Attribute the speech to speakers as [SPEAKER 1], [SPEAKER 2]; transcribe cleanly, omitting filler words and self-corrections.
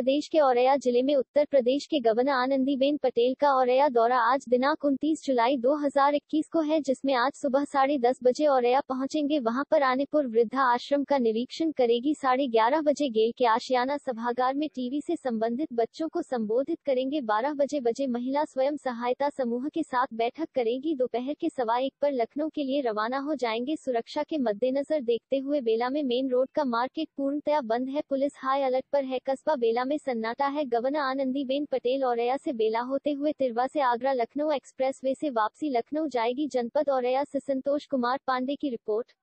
[SPEAKER 1] प्रदेश के औरैया जिले में उत्तर प्रदेश के गवर्नर आनंदीबेन पटेल का औरैया दौरा आज दिनांक 29 जुलाई 2021 को है, जिसमें आज सुबह 10:30 बजे औरैया पहुंचेंगे। वहां पर आनेपुर वृद्धा आश्रम का निरीक्षण करेगी। 11:30 बजे गेल के आशियाना सभागार में टीवी से संबंधित बच्चों को संबोधित करेंगे। 12 बजे महिला स्वयं सहायता समूह के साथ बैठक करेगी। दोपहर के 1:15 पर लखनऊ के लिए रवाना हो जाएंगे। सुरक्षा के मद्देनजर देखते हुए बेला में मेन रोड का मार्केट पूर्णतया बंद है। पुलिस हाई अलर्ट पर है। कस्बा बेला में सन्नाटा है। गवर्नर आनंदीबेन पटेल औरैया से बेला होते हुए तिरवा से आगरा लखनऊ एक्सप्रेसवे से वापसी लखनऊ जाएगी। जनपद औरैया से संतोष कुमार पांडे की रिपोर्ट।